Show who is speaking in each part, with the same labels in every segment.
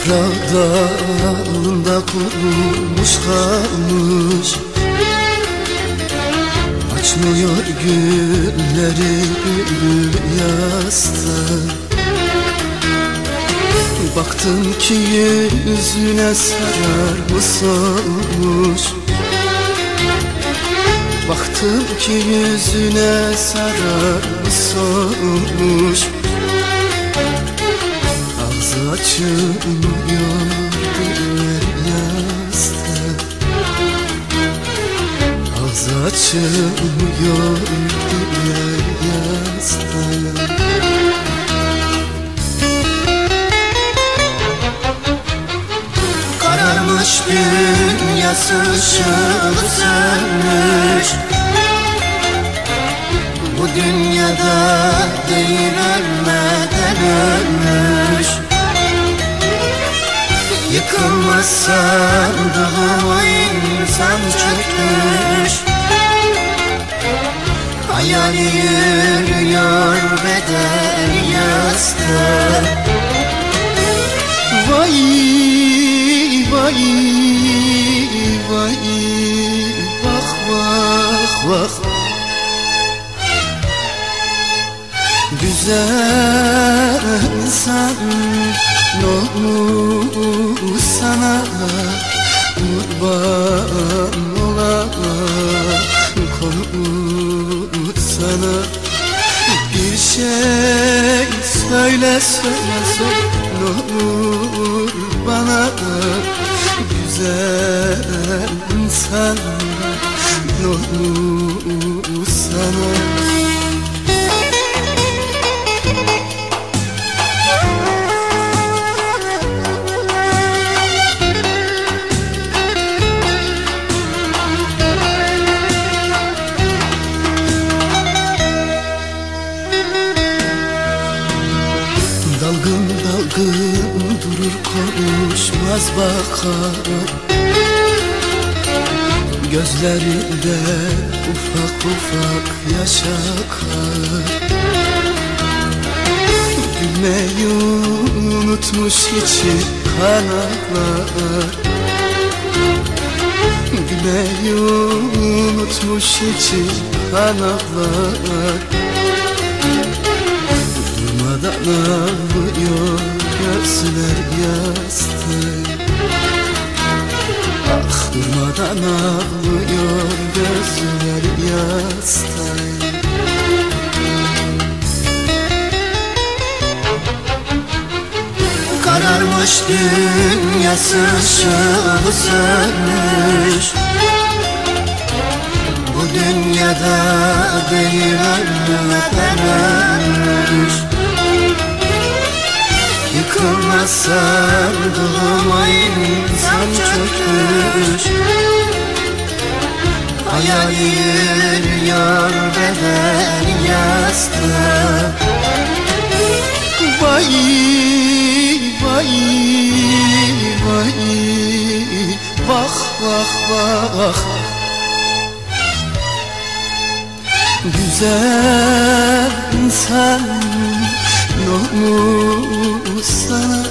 Speaker 1: Yaprağı dalında kurumuş kalmış, açmıyor gülleri gül yasta. Baktım ki yüzüne sararmış olmuş, baktım ki yüzüne sararmış olmuş. Ağzı açılmıyor güller yasta, ağzı açılmıyor güller yasta. Kararmış dünyası ışığı sönmüş, bu dünyada değil ölmeden ölmüş. Yıkılmaz sandığıma insan çökmüş, hayali yürüyor beden yasta. Vay vay vay, vah vah vah. Güzel insan ne olmuş sana, kurban olayım konu sana. Bir şey söyle söyle söyle ne olur bana. Güzel insan ne olur sana. Dalgın dalgın durur konuşmaz bakar, gözlerinde ufak ufak yaş akar. Gülmeyi unutmuş içi kanatlar, gülmeyi unutmuş içi kanatlar. Durmadan ağlıyor gözler yastık, ah durmadan ağlıyor gözler yastık. Kararmış dünyası ışığı sönmüş, bu dünyada değil ölmeden ölmüş. Yıkılmaz sandığıma insan çökmüş, hayali yürüyor beden yasta. Vay vay vay, vah vah vah. Güzel insan ne olmuş sana,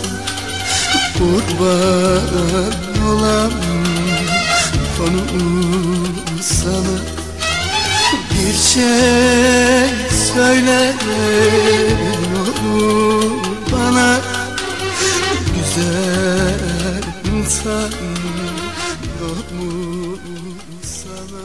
Speaker 1: kurban olam konu sana. Bir şey söyle ne olur bana. Güzel insan ne olmuş sana.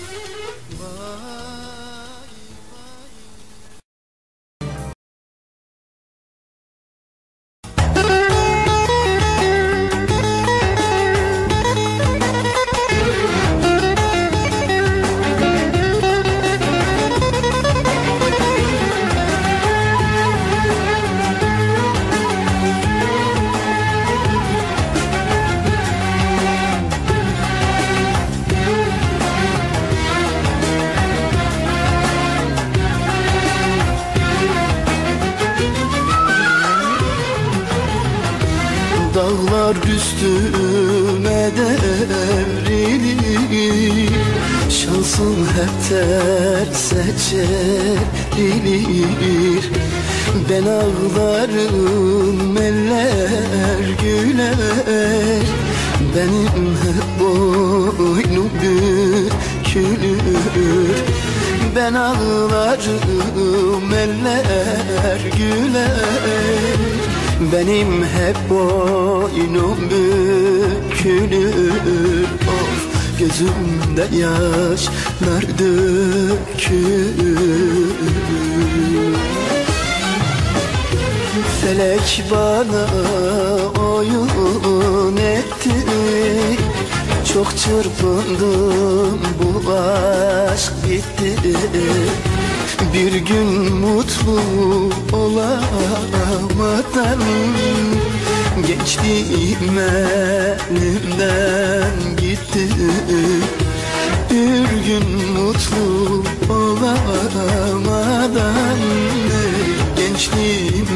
Speaker 1: Dağlar üstüme devrilir, şansım hep terse çevrilir. Ben ağlarım eller güler, ben ağlarım eller güler. Benim hep boynum bükülür, of gözümde yaşlar dökülür. Felek bana oyun etti, çok çırpındım, bu aşk bitti. Bir gün mutlu olamadan gençliğim elimden gitti. Bir gün mutlu olamadan gençliğim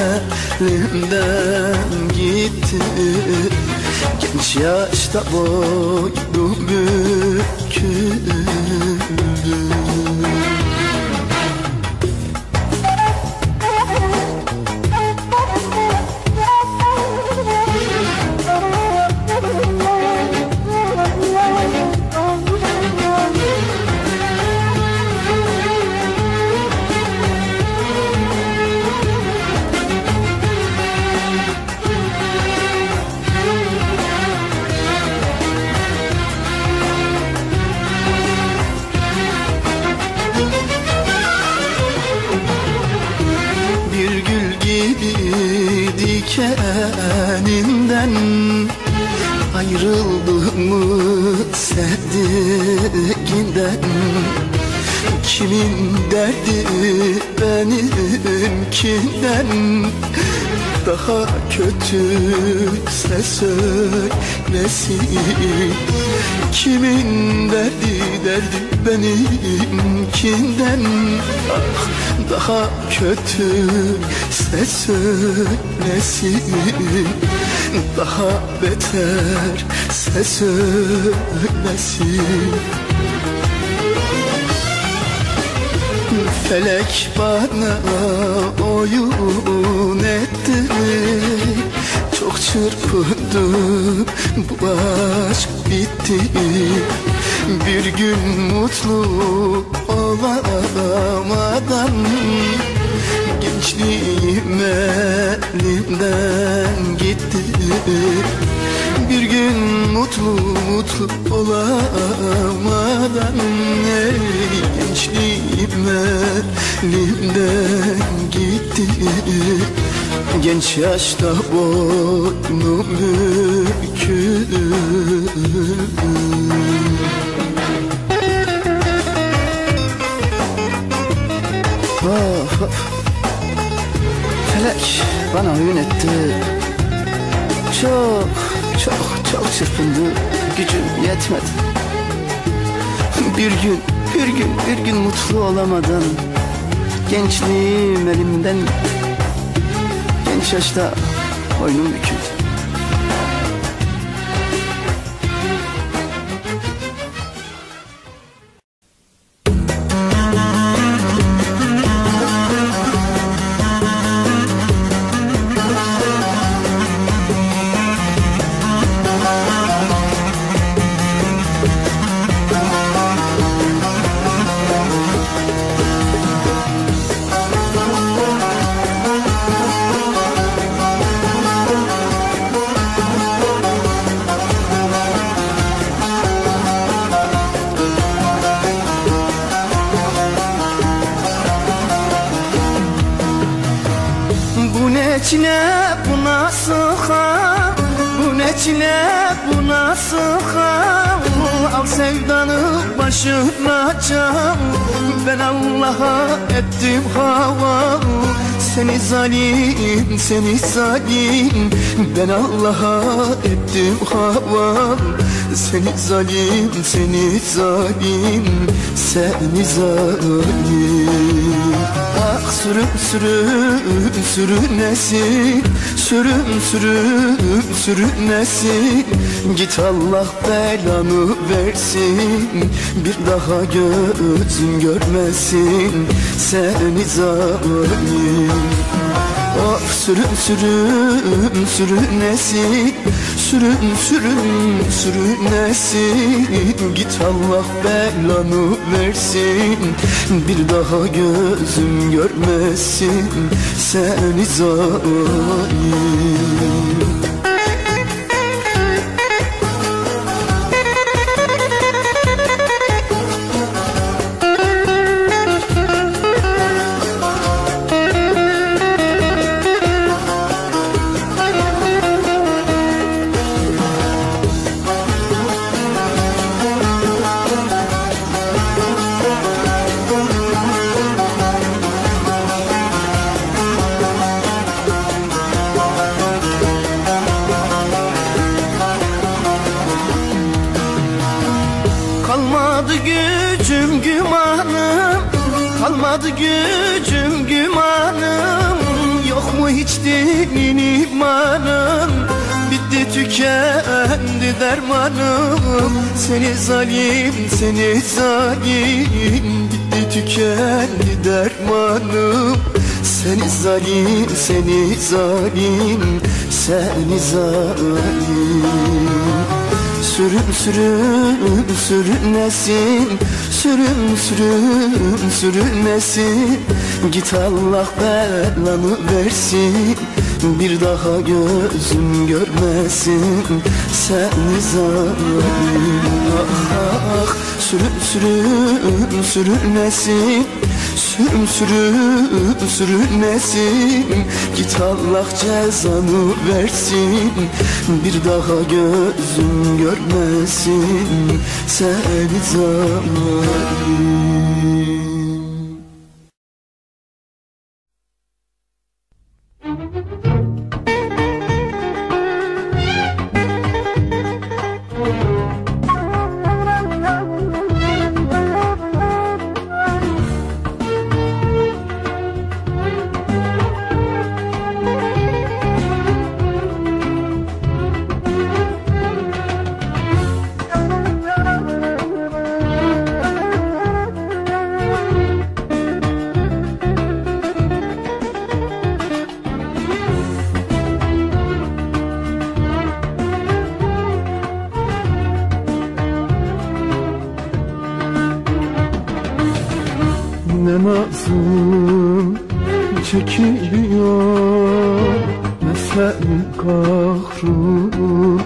Speaker 1: elimden gitti. Genç yaşta boynum büküldü. Dikeninden ayrıldım mı sevdiğinden? Kimin derdi benimkinden? Daha kötüyse söylesin. Kimin derdi benimkinden? Ah, daha kötüyse söylesin. Daha beterse söylesin. Felek bana oyun etti, çok çırpındım, bu aşk bitti. Bir gün mutlu olamadan gençliğim elimden gitti. Bir gün mutlu olamadan gençliğim elimden gitti. Genç yaşta boynum büküldü. Of, of. Felek bana oyun etti, çok çırpındı, gücüm yetmedi. Bir gün mutlu olamadan gençliğim elimden, genç yaşta boynum büküldü. çile bu nasıl hal, bu ne çile bu nasıl hal. Al sevdanı başına çal, ben Allah'a ettim hava. Seni zalim, seni zalim, ben Allah'a ettim hava. Seni zalim, seni zalim, seni zalim. Ah sürüm sürüm sürünesin, sürüm sürüm sürünesin. Git Allah belanı versin, bir daha gözün görmesin seni zalim. Of sürüm sürüm sürünesin, sürüm sürüm sürünesin. Git Allah belanı versin, bir daha gözüm görmesin seni zalim. Kalmadı gücüm gümanım, kalmadı gücüm gümanım. Yok mu hiç dinin imanım, bitti tükendi dermanım. Seni zalim, seni zalim, bitti tükendi dermanım. Seni zalim, seni zalim, seni zalim. Sürüm sürüm sürünesin, sürüm sürüm sürünesin. Git Allah belanı versin, bir daha gözüm görmesin seni zalim. Ah ah sürüm sürüm sürünesin, sürüm sürüm sürünesin. Git Allah cezanı versin, bir daha gözüm görmesin seni zalim. Ne nazım çekiliyor, ne senin kahrın.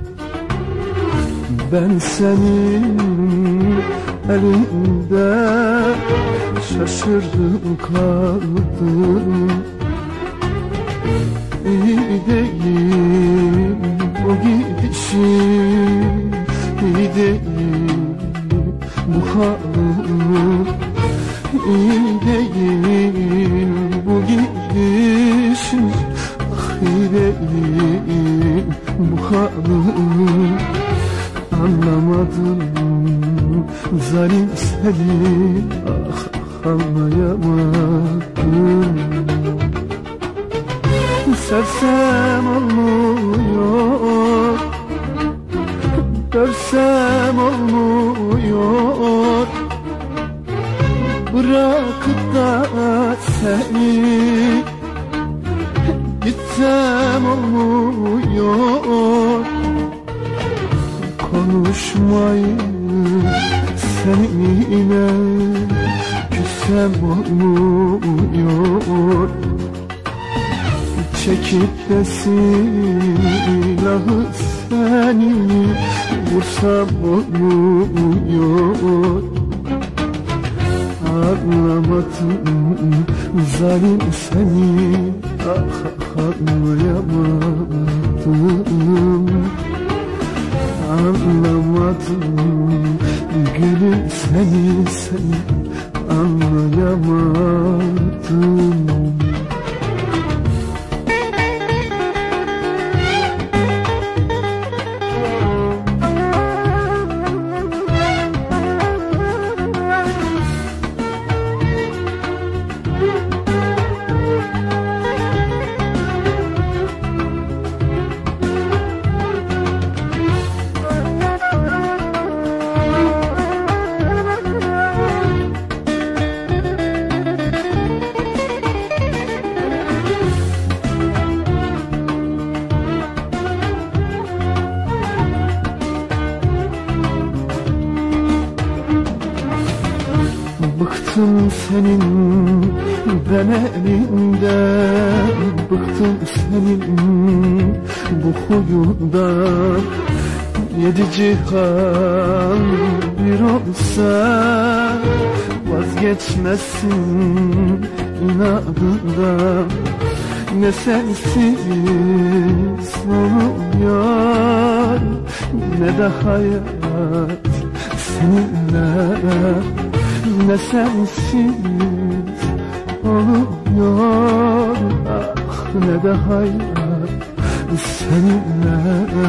Speaker 1: Ben senin elinde şaşırdım kaldım. İyi değil o gidişin, iyi değil bu halım. İyi değil bu gidişin, ah iyi değil bu halım. Anlamadım zalim seni, ah anlayamadım. Sevsem olmuyor, görsem olmuyor. Bırakıp da seni gitsem olmuyor. Konuşmayı seninle küssem olmuyor. Çekip de silahı seni vursam olmuyor. Anlamadım zalim seni, ah anlayamadım. Anlamadım gülüm seni, seni anlayamadım. bıktım senin ben elinden, bıktım senin bu huyundan. Yedi cihan bir olsa vazgeçmezsin inadından. Ne sensiz oluyor ne de hayat seninle. Ne sensiz oluyor ah ne de hayat seninle.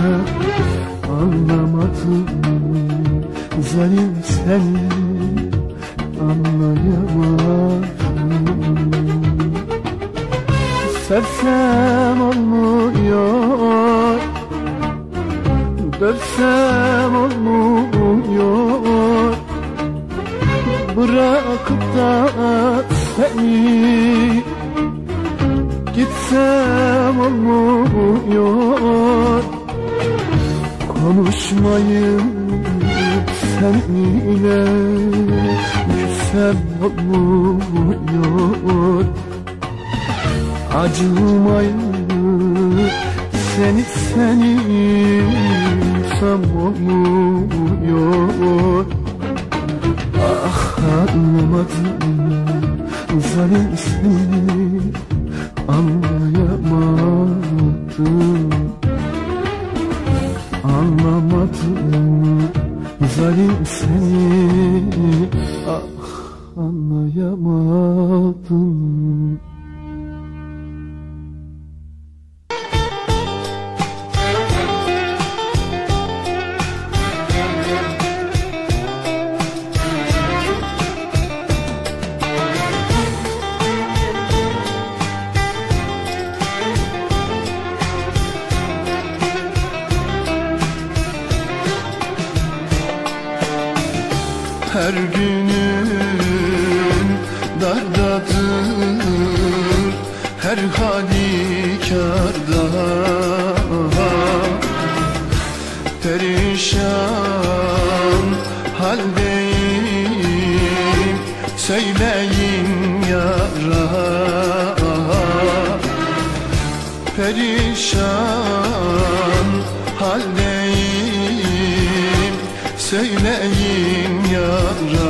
Speaker 1: Anlamadım zalim seni, anlayamadım. Sevsem olmuyor, dövsem olmuyor. Bırakıp da seni gitsem olmuyor. Konuşmayıp seninle küssem olmuyor. Acımayıp seni sam olmuyor. Ah anlamadım zalim seni, anlayamadım. Anlamadım zalim seni, ah anlayamadım. Her günün dardadır, her halükarda perişan haldeyim, söyleyin yara. Perişan haldeyim, söyleyin yara.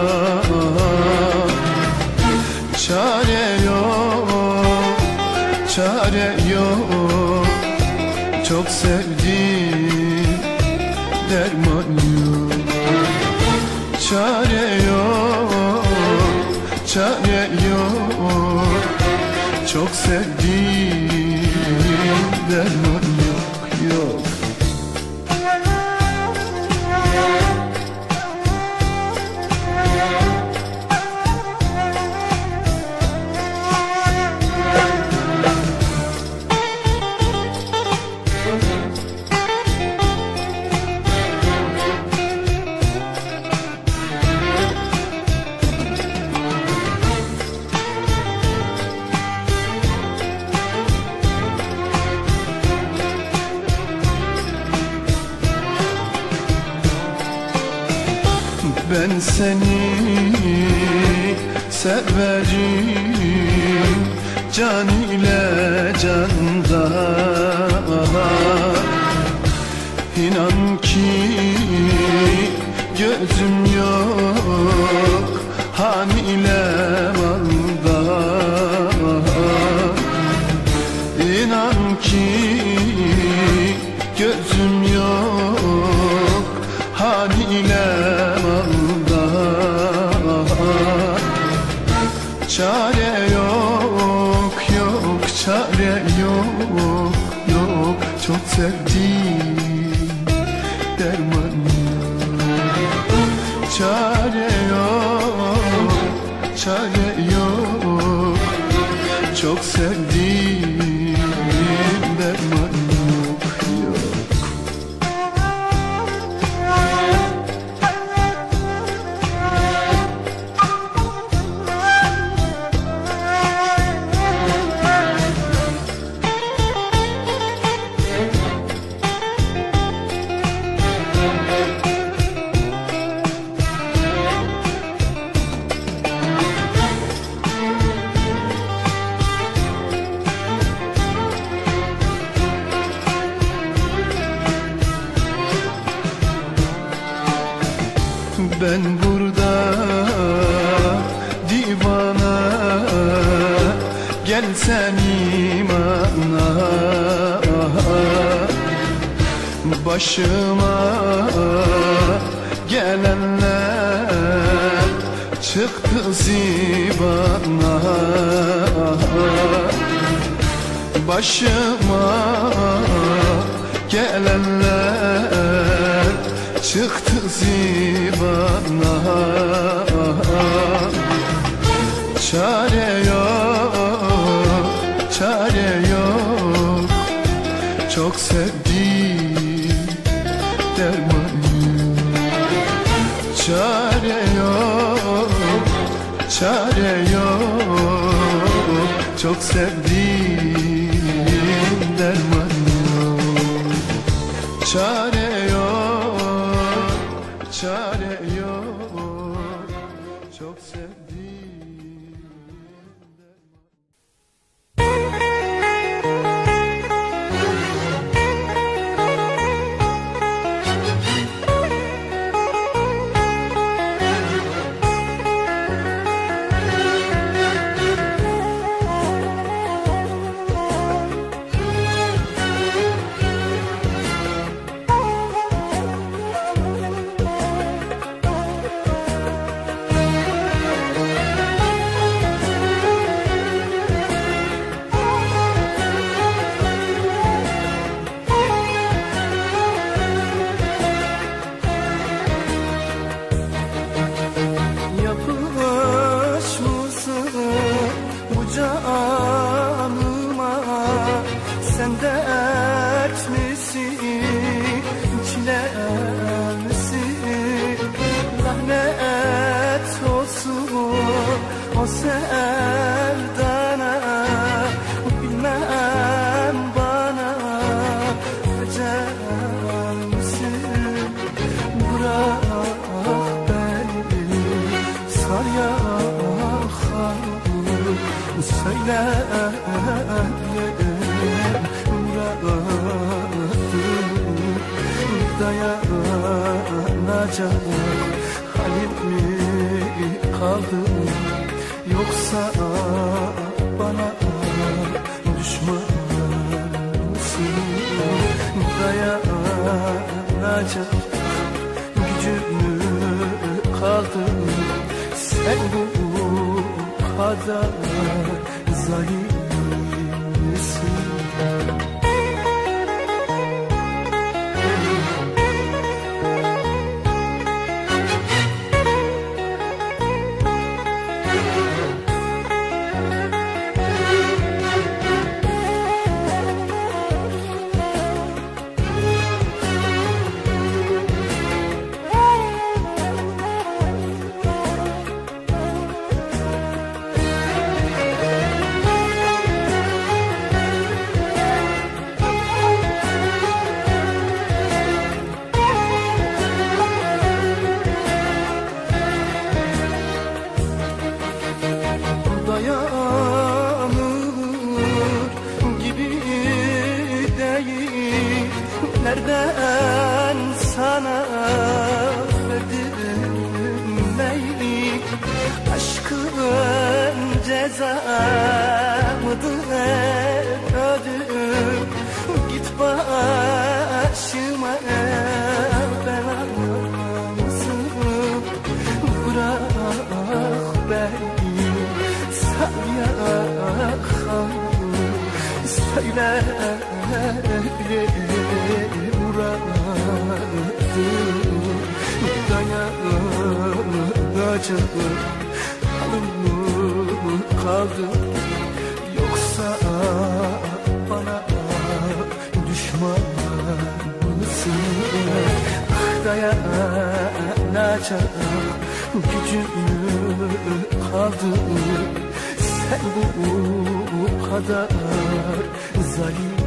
Speaker 1: Çare yok, çare yok, çok sevdim, derman yok. Çare yok, çare yok, çok sevdim, derman yok, yok. Ben seni severim can ile candan. İnan ki gözüm yok han ile malda. İnan ki gözüm yok han ile malda. Çare yok, yok çare yok, yok çok sevdim, derman yok. Çare yok, çare yok, çok sevdim, derman yok, yok. Ben burada divana, gel sen imana. Başıma gelenler çıktı zibana. Başıma gelenler çıktı zibana. Çare yok, çare yok, çok sevdim derman yok. Çare yok, çare yok, çok sevdim derman yok. Çare yok, çare yok, çok sevdim. Sen dert misin, çile misin? Lanet olsun o sevdana. Bilmem bana ecel misin? Bırak beni sar yakamı, söyle dayanacak halim mi kaldı, yoksa bana düşman mısın? Dayanacak gücüm mü kaldı, sen bu kadar zalim misin? Nereden sana verdim meylik? Aşkın ceza mıdır ödüm? Git başıma bela mısın? Bırak beni sal yakamı, söyle dayanacak halim mi kaldı, yoksa bana düşman mısın? Dayanacak gücüm mü kaldı, sen bu kadar zalim